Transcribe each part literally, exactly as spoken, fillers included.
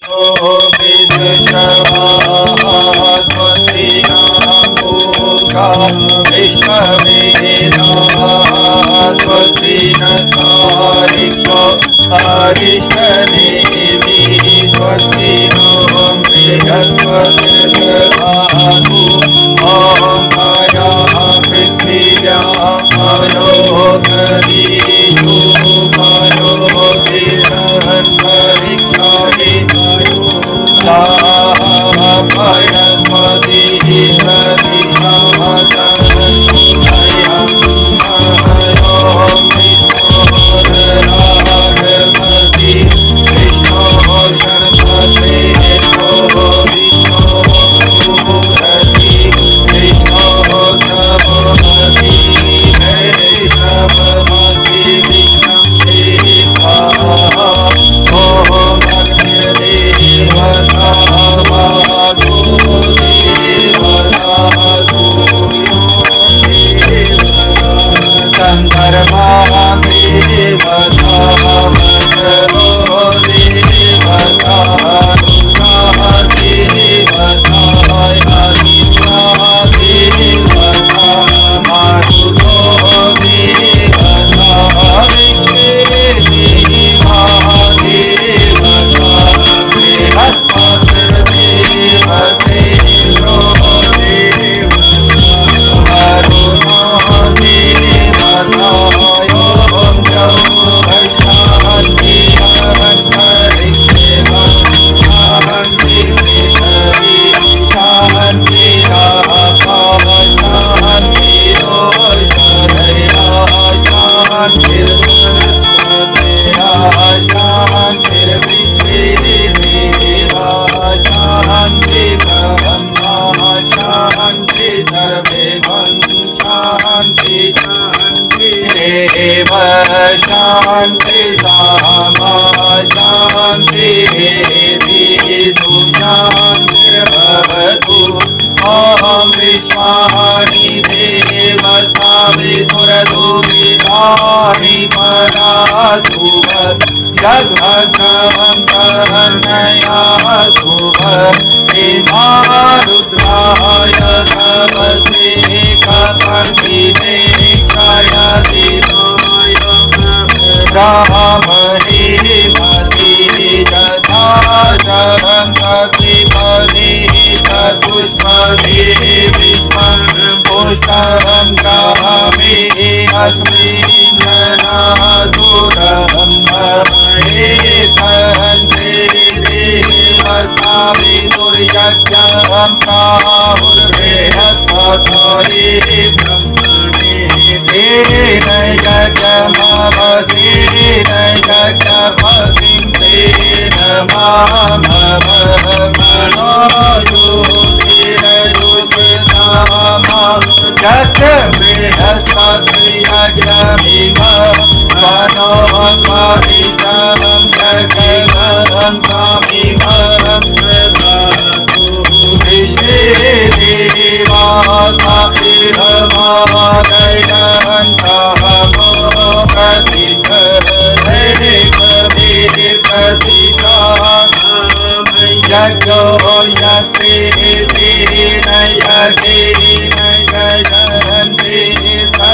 Jaya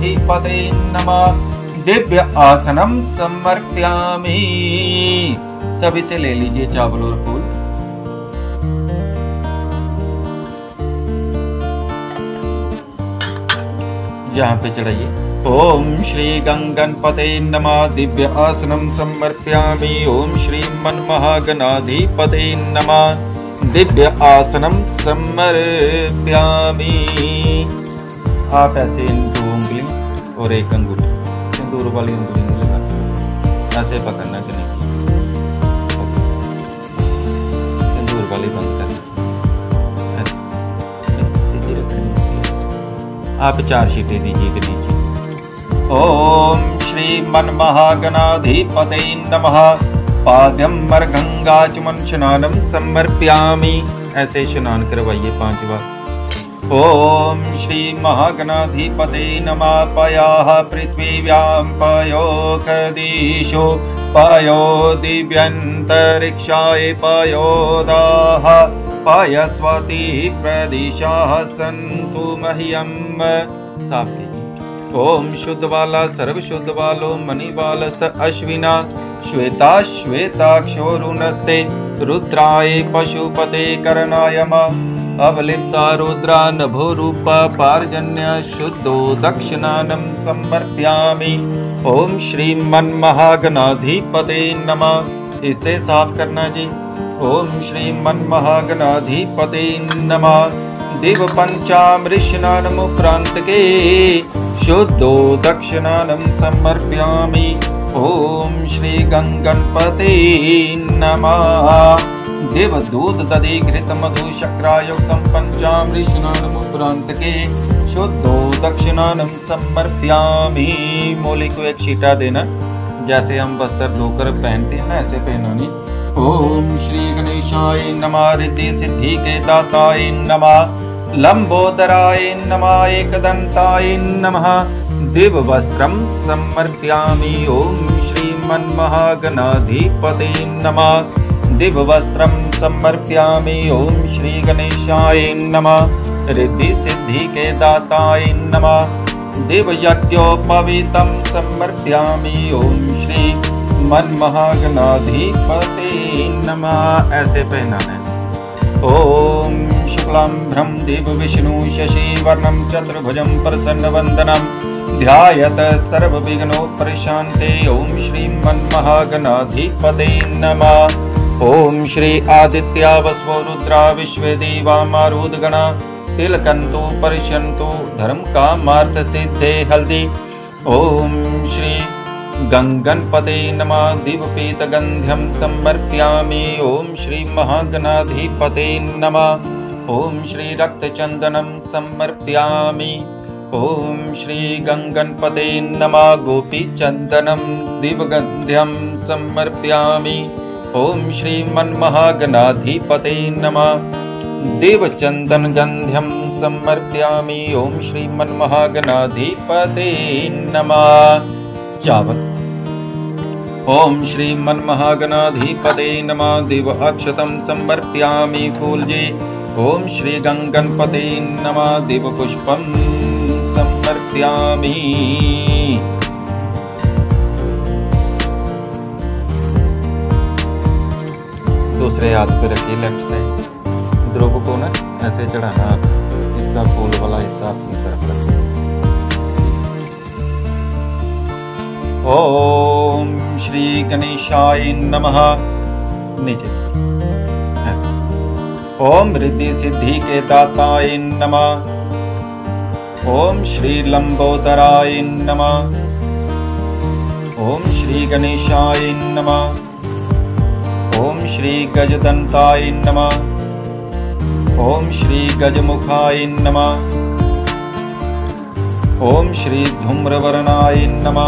गंगाचमनशनानमोऽर्कगणाधिपते नमः। दिव्य आसनम समर्पयामि। सभी से ले लीजिए चावल और फूल। यहाँ पे चढ़ाइए। ओम श्री गंगणपते नमः। दिव्य आसनम समर्पयामि। ओम श्री मनमहागणाधिपते नमः। दिव्य आसनम समर्पयामि। आप ऐसे दो उंगली और एक अंगूठी सिंदूर वाली उंगली लगा ऐसे पकड़ना कि नहीं, सिंदूर वाली बंद करना। आप चार शीटें दीजिए कि दीजिए। ओम श्री मनमहागणाधिपते नमः। पाद्यम मर्गंगाचमनशनानम समर्पयामि। ऐसे स्नान करवाइए पांच बार। ओम श्री महागणाधिपते नमः। पयाः पृथ्वीव्यां पयोखदिशो पयो दिव्यन्तरिक्षाय पयोदाः पयस्वती प्रदिशाः सन्तु मह्यम्। साफ कीजिए। ओम शुद्ध वाला सर्व शुद्ध वालो मणिवालस्त अश्विना श्वेता श्वेताक्षोरुणस्ते रुद्राय पशुपते करणाय अवलिप्ता रुद्रा नभो रूपा पार्जन्य शुद्धो दक्षिणानं समर्पयामि। ओम श्री मनमहागणाधिपते नमः। इसे साफ करना जी। ओम श्री मनमहागणाधिपते नमः। दिव पंचामृष्णानमुपरांत के शुद्धो दक्षिणानं समर्पयामि। ओम श्री गंगणपते नमः। देवदूत दधि घृत मधु शक्रायुक्तं पंचामृष्णानमुपरांत के शुद्धो दक्षिणानं समर्पयामि। मोली को एक छींटा देना, जैसे हम वस्त्र धोकर पहनते हैं ना ऐसे पहनानी। ओम श्री गणेशाय नमः। रिद्धि सिद्धि के दाताय नमः। लंबोदराय नमः। एकदंताय नमः। दिव्य वस्त्रम समर्पयामि। ओम श्री मनमहागणाधिपते नमः। दिव्य वस्त्रम समर्पयामि। ओम श्री गणेशाय नमः। रिद्धि सिद्धि के दाताय नमः। दिव्य यज्ञोपवीतं समर्पयामि। ओम श्री मनमहागणाधिपते नमः। ऐसे पहनाना है। ओम शुक्लांभ्रं देव विष्णु शशिवर्णं चतुर्भुजं प्रसन्नवदनं ध्यायत सर्वविघ्नोपशान्ते। ओम श्री मनमहागणाधिपते नमः। ओम श्री आदित्या वसवो रुद्रा विश्वे देवा मारुतगणा तिलकन्तु परिष्यन्तु धर्म कामार्थ सिद्धे हल्दी। ओम श्री गंगणपते नमः। दिव्यपीतगन्ध्यं समर्पयामि। ओम श्री महागणाधिपते नमः। ओम श्री रक्तचन्दनं समर्पयामि। ओम श्री गंगणपते नमः। गोपीचन्दनं दिव्यगन्ध्यं समर्पयामि। ओम श्री मनमहागणाधिपते नमः। देवचन्दन गन्ध्यं समर्पयामि। ओम श्री मनमहागणाधिपते नमः। चावल। ओम श्री मनमहागणाधिपते नमः। दिव अक्षतं समर्पयामि। फूल जी। ओम श्री गंगणपते नमः। दिव पुष्पं समर्पयामि। दूसरे हाथ पे रखिए लेफ्ट साइड। द्रव को ना ऐसे चढ़ाना आप। इसका फूल वाला हिस्सा अपनी तरफ रखिए। ओम श्री गणेशाय नमः। नीचे ऐसे। ओम रिद्धि सिद्धि के दाताय नमः। ओम श्री लंबोदराय नमः। ओम श्री गणेशाय नमः। ओम श्री गजदंताय नमः। ओम श्री गजमुखाय नमः। ओम श्री धूम्रवर्णाय नमः।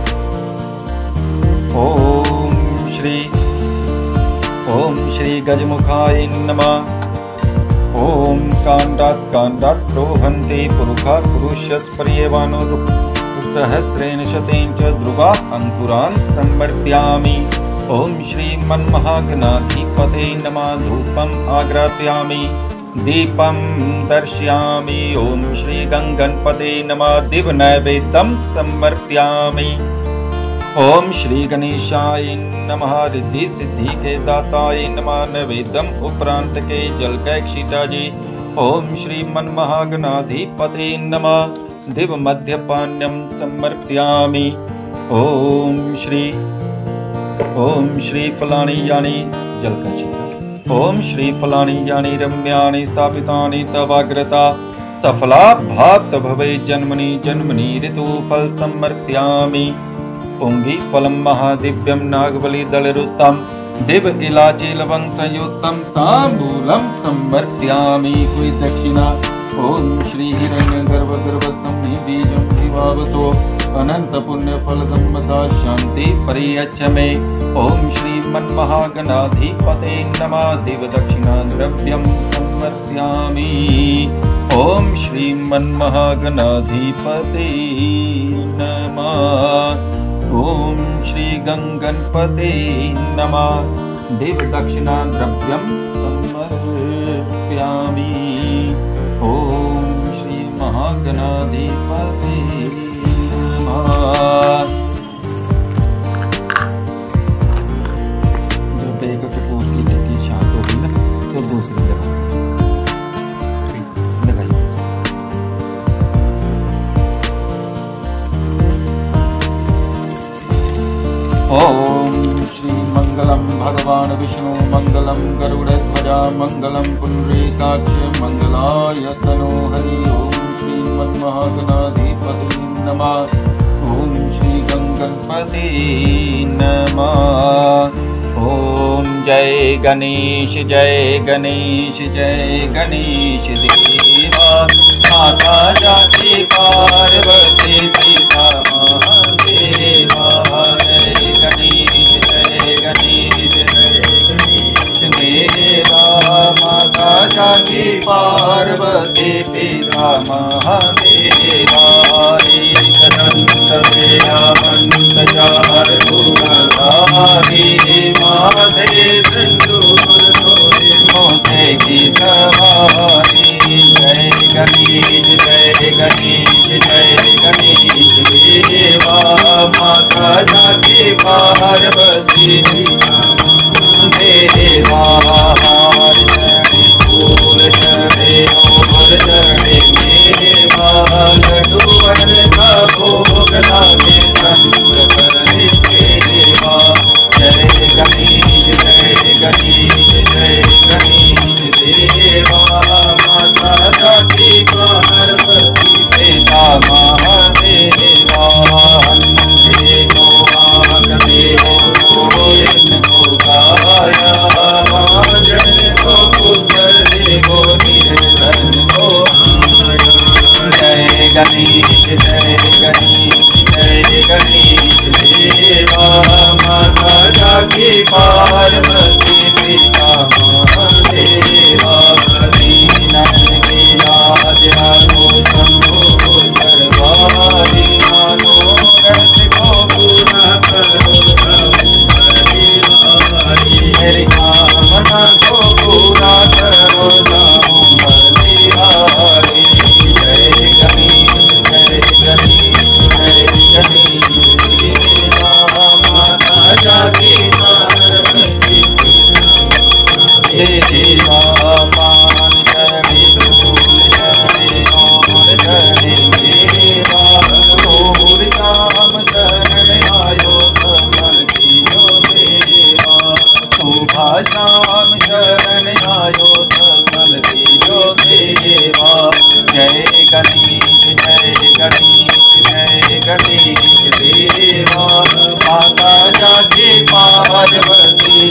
ओम श्री ओम श्री गजमुखाय नमः। ओम कांडात् कांडात् रोहन्ते पुरुखा पुरुषस्पर्येवानो सहस्रेण शतेन च ध्रुवा अंकुरान् समर्पयामि। ओम श्री मनमहागणाधिपते नमः। धूपम् आग्रापयामि। दीपं दर्शयामि। ओम श्री गंगणपते नमः। दिव नैवेद्यं समर्पयामि। ओम श्री गणेशाय नमः। रिद्धि सिद्धि के दाताय नमः। नैवेद्यम उपरांत के जल कैक्षिता जी। ओम श्री मनमहागणाधिपते नमः। दिव मध्यपान्यं समर्पयामि। ओम श्री ओम श्री फलानि यानि जल कैक्षिता। ओम श्री फलानि यानि रम्याणि स्थापितानि तवाग्रता सफला भात भवे जन्मनि जन्मनि ऋतुफल समर्पयामि। पुंगी फलम महादिव्यम नागबली दलरुत्तम दिव इलाची लवंग संयुक्तम तांबूलम समर्पयामि। कोई दक्षिणा। ओम श्री हिरण्य गर्भ गर्भस्तम बीजम जीवावसो अनंत पुण्य फलदम्मता शांति परियच्छ मे। ओम श्री मनमहागणाधिपते नमः। दिव दक्षिणा द्रव्यम समर्पयामि। ओम श्री मनमहागणाधिपते नमः। ओम श्री गंगणपते नमः। दिव दक्षिणा द्रव्यम समर्पयामि। ओम श्री महागणाधिपते नमः। जब एक कपूर की लड़की शांत होगी ना तो दूसरी लगाई। ओम श्री मंगलम भगवान विष्णु मंगलम गरुड़ध्वजा मंगलम पुंडरीकाक्ष मंगलाय तनोहरि। ओम श्री मनमहागणाधिपते नमः। ओम श्री गंगणपते नमः। ओम जय गणेश जय गणेश जय गणेश देवा। माता जाति पार्वती पिता महादेवा। जय गणेश जय गणेश जय गणेश देवा। माता जाति पार्वती पिता महादेवा। एकदंत वेदांत चार गुणधारी माधे मोते की सवारी। जय गणेश जय गणेश जय गणेश देवा। माता जाति पार्वती देवा। फूल चढ़े और चढ़े मेवा। लड्डूअन का भोग लागे संत करे देवा। जय गणेश जय गणेश जय गणेश देवा। माता जाति पार्वती पिता महादेवा। देवो महादेवो इनको गाया। जन को पुत्र देवो निर्धन को जय गणेश जय गणेश जय गणेश देवा। माता जाति पार्वती पिता महादेवा। नंद के राज आगो शंभो दरबारी। मानो रथ को पूरा करो मेरी कामना को पूरा करो जाऊं बलिहारी। जय गणेश जय गणेश जय गणेश देवा। माता जाति पार्वती देवा। मान चढ़े फूल चढ़े और चढ़े मेवा। और राम शरण आयो समर कियो देवा। शोभा श्याम शरण आयो सकल कियो देवा। जय गणेश जय गणेश जय गणेश देवा। माता जाति पार्वती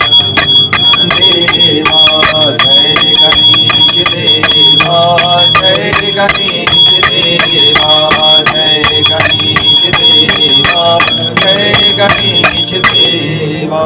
देवा। जय गणेश देवा जय गणेश देवा। जय गणेश देवा जय गणेश देवा।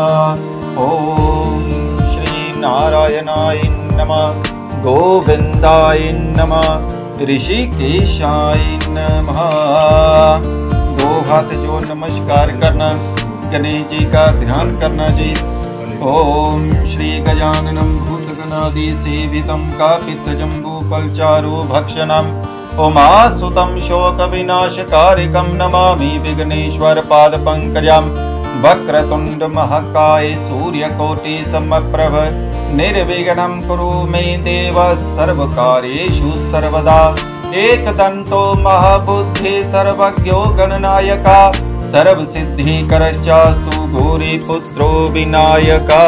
ओम श्री नारायणाय नमः। गोविंदाय नमः। ऋषिकेशाय नमः। दो हाथ जोड़ नमस्कार करना। गणेश जी का ध्यान करना जी। ओम श्री गजाननम भूतगण गगनादि सेवितं कापित्तजम्बूफलचारु भक्षणम् उमासुतं शोकविनाशकारिकं नमामि विघ्नेश्वर पादपङ्कजम् वक्रतुण्ड महाकाय सूर्यकोटि समप्रभ निर्विघ्नं कुरु मे देव सर्वकार्येषु सर्वदा एकदन्तो महाबुद्धि सर्वज्ञो गणनायका सर्वसिद्धिकरश्चास्तु गौरीपुत्रो विनायका।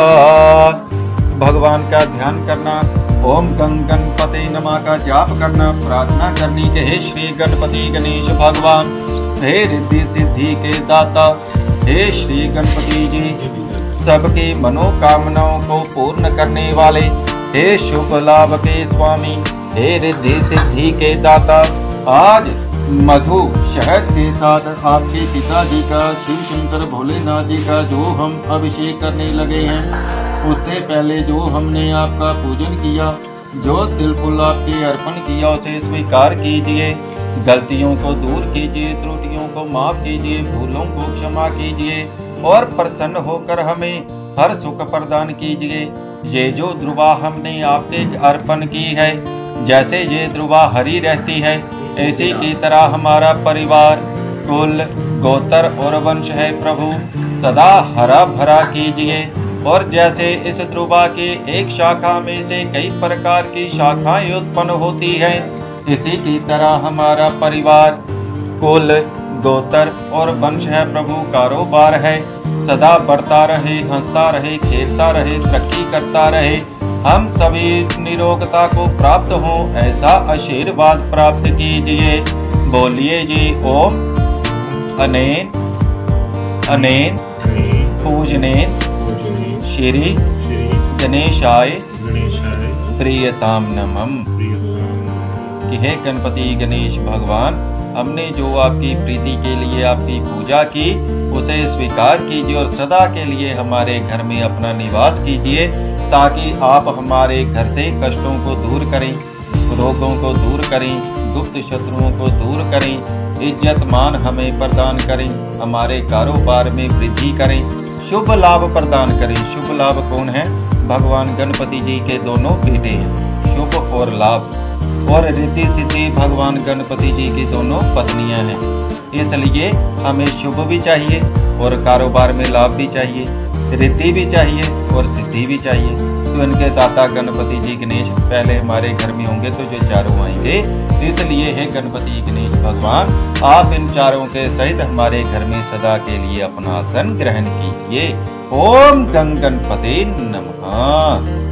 भगवान का ध्यान करना, ओम गं गणपते नमः का जाप करना, प्रार्थना करनी कि हे श्री गणपति गणेश भगवान, हे रिद्धि सिद्धि के दाता, हे श्री गणपति जी, सबकी मनोकामनाओं को पूर्ण करने वाले, हे शुभ लाभ के स्वामी, हे रिद्धि सिद्धि के दाता, आज मधु शहद के साथ आपके पिताजी का शिव शंकर भोलेनाथ जी का जो हम अभिषेक करने लगे हैं, उससे पहले जो हमने आपका पूजन किया, जो तिल फूल आपके अर्पण किया, उसे स्वीकार कीजिए। गलतियों को दूर कीजिए, त्रुटियों को माफ कीजिए, भूलों को क्षमा कीजिए और प्रसन्न होकर हमें हर सुख प्रदान कीजिए। ये जो ध्रुवा हमने आपके अर्पण की है, जैसे ये ध्रुवा हरी रहती है, इसी की तरह हमारा परिवार, कुल, गोत्र और वंश है प्रभु, सदा हरा भरा कीजिए। और जैसे इस ध्रुवा के एक शाखा में से कई प्रकार की शाखाएं उत्पन्न होती हैं, इसी की तरह हमारा परिवार, कुल, गोत्र और वंश है प्रभु, कारोबार है, सदा बढ़ता रहे, हंसता रहे, खेलता रहे, तरक्की करता रहे, हम सभी निरोगता को प्राप्त हो, ऐसा आशीर्वाद प्राप्त कीजिए। बोलिए जी ओम अनेन अनेन पूजनेन श्री गणेशाय प्रियताम नमः। कि हे गणपति गणेश भगवान, हमने जो आपकी प्रीति के लिए आपकी पूजा की, उसे स्वीकार कीजिए और सदा के लिए हमारे घर में अपना निवास कीजिए, ताकि आप हमारे घर से कष्टों को दूर करें, रोगों को दूर करें, गुप्त शत्रुओं को दूर करें, इज्जत मान हमें प्रदान करें, हमारे कारोबार में वृद्धि करें, शुभ लाभ प्रदान करें। शुभ लाभ कौन है? भगवान गणपति जी के दोनों बेटे हैं, शुभ और लाभ। और रिद्धि सिद्धि भगवान गणपति जी की दोनों पत्नियां हैं, इसलिए हमें शुभ भी चाहिए और कारोबार में लाभ भी चाहिए, रिद्धि भी चाहिए और सिद्धि भी चाहिए। तो इनके दाता गणपति जी गणेश पहले हमारे घर में होंगे तो जो चारों आएंगे, इसलिए है गणपति गणेश भगवान, आप इन चारों के सहित हमारे घर में सदा के लिए अपना आसन ग्रहण कीजिए। ओम गं गणपते नमः।